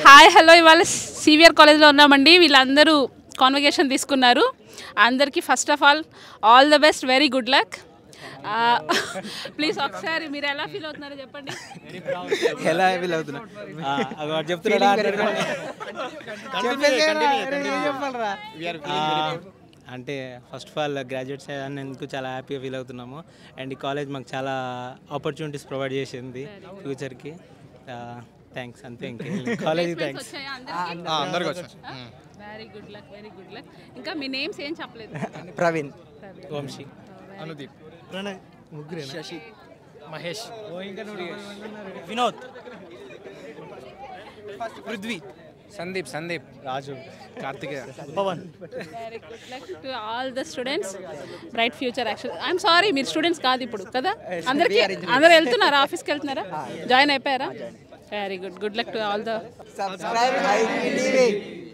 Hi hello ఇవాళ CVR కాలేజ్లో ఉన్నామండి. వీళ్ళందరూ కాన్వకేషన్ తీసుకున్నారు. అందరికీ first of all the best, very good luck. Please ఒకసారి మీరు ఎలా ఫీల్ అవుతున్నారో చెప్పండి. ఎలా ఫీల్ అవుతున్నా అంటే ఫస్ట్ ఆఫ్ ఆల్ గ్రాడ్యుయేట్స్ అనేందుకు చాలా హ్యాపీగా ఫీల్ అవుతున్నాము. అండ్ ఈ కాలేజ్ మాకు చాలా ఆపర్చునిటీస్ ప్రొవైడ్ చేసింది ఫ్యూచర్కి. థ్యాంక్స్ అంతే. ఇంకా college thanks. Very good luck, very good luck. ఇంకా మీ నేమ్స్ ఏం చెప్పలేదు. ప్రవీణ్, వంశీ, అనుదీప్, ప్రణయ్, ముగ్గురే, Sashi, Mahesh, Vinod, Prithvi, Sandeep, Raju, Karthikeya, Pavan. Very good luck to all the students. Bright future. Actual I'm sorry, మీరు స్టూడెంట్స్ కాదు ఇప్పుడు కదా. అందరూ వెళ్తున్నారా, ఆఫీస్కి వెళ్తున్నారా, జాయిన్ అయిపోయారా? Very good, good luck to all the. Subscribe ITTV.